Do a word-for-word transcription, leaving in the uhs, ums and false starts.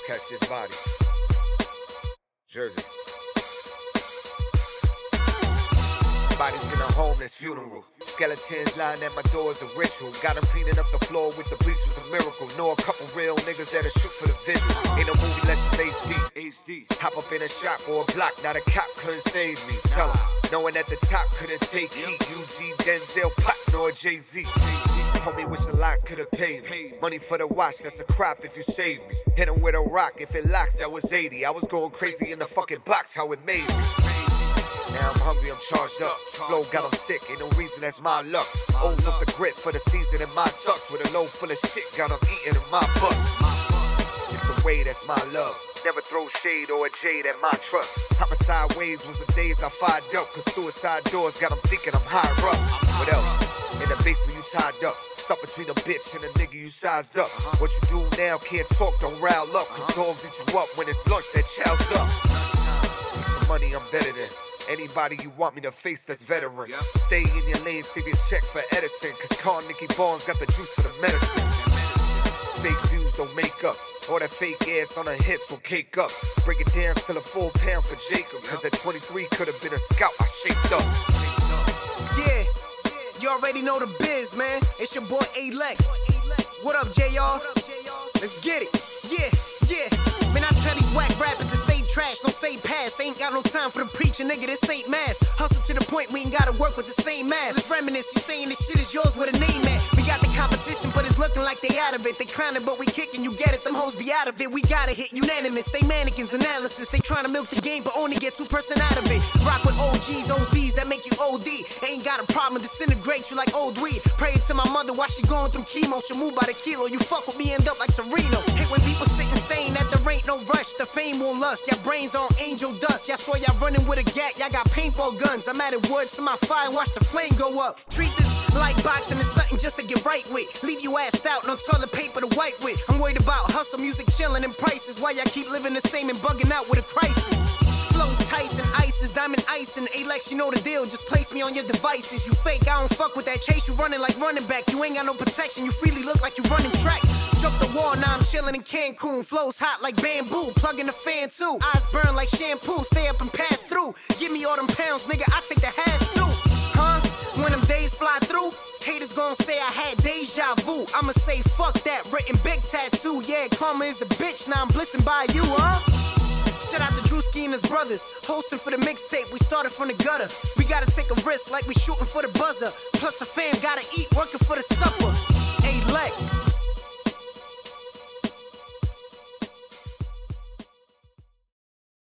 catch this body. Jersey. Bodies in a homeless funeral. Skeletons lying at my door is a ritual. Got them cleaning up the floor with the bleach was a miracle. Know a couple real niggas that'll shoot for the visual. Ain't no movie less than H D. Hop up in a shop or a block, now the cop couldn't save me. Tell him, knowing at the top couldn't take heat. U G, Denzel, Pop, nor Jay-Z. Homie, wish the locks could've paid me. Money for the watch, that's a crop if you save me. Hit him with a rock, if it locks, that was eighty. I was going crazy in the fucking box, how it made me. Now I'm hungry, I'm charged up. Flow got him sick, ain't no reason, that's my luck. O's up the grit for the season in my tux. With a load full of shit, got him eating in my bus. It's the way, that's my love. Never throw shade or a jade at my trust. Homicide ways was the days I fired up. Cause suicide doors got them thinking I'm higher up. What else? In the basement you tied up. Stuck between a bitch and a nigga you sized up. What you do now can't talk, don't rile up. Cause dogs eat you up when it's lunch, that child's up. Put some money, I'm better than anybody you want me to face that's veteran. Yep. Stay in your lane, save your check for Edison. Cause Carnegie Barnes got the juice for the medicine. Fake views don't make up. All that fake ass on her hips will cake up. Break it down till a full pound for Jacob. Cause at twenty-three could've been a scout, I shaped up. Yeah, you already know the biz, man. It's your boy Alexx. What up, J R? Let's get it. Yeah, yeah. Man, I tell these whack rappers to save trash, don't save pass. Ain't got no time for the preacher, nigga, this ain't mass. Hustle to the point we ain't gotta work with the same math. Let's reminisce, you saying this shit is yours with a name at. We got the competition, but it's looking like they out of it. They clowning, but we kicking, you get it, them hoes be out of it. We gotta hit unanimous, they mannequins, analysis. They trying to milk the game, but only get two percent out of it. Rock with O Gs, O Zs that make you O D. Ain't got a problem, disintegrate you like old weed. Praying to my mother while she going through chemo. She'll move by the kilo, you fuck with me, end up like Sereno. Hate when people sick and saying that there ain't no rush. The fame won't lust, your brains on angel dust. Y'all saw y'all running with a gat, y'all got paintball guns. I'm adding wood to my fire and watch the flame go up. Treat this like boxing, it's something just to get right with. Leave you assed out, no toilet paper to wipe with. I'm worried about hustle, music chilling and prices. Why y'all keep living the same and bugging out with a crisis? Flows Tyson, Isis, diamond icing. Alexx, you know the deal, just place me on your devices. You fake, I don't fuck with that chase. You running like running back, you ain't got no protection. You freely look like you running track. Jump the wall, now I'm chilling in Cancun. Flows hot like bamboo, plugging the fan too. Eyes burn like shampoo, stay up and pass through. Give me all them pounds, nigga, I take the half too. Huh? When them days fly through, haters gon' say I had deja vu. I'ma say fuck that, written big tattoo. Yeah, karma is a bitch, now I'm blissing by you, huh? Shout out to Drewski and his brothers, hosting for the mixtape, we started from the gutter. We gotta take a risk like we shooting for the buzzer. Plus the fam gotta eat, working for the supper.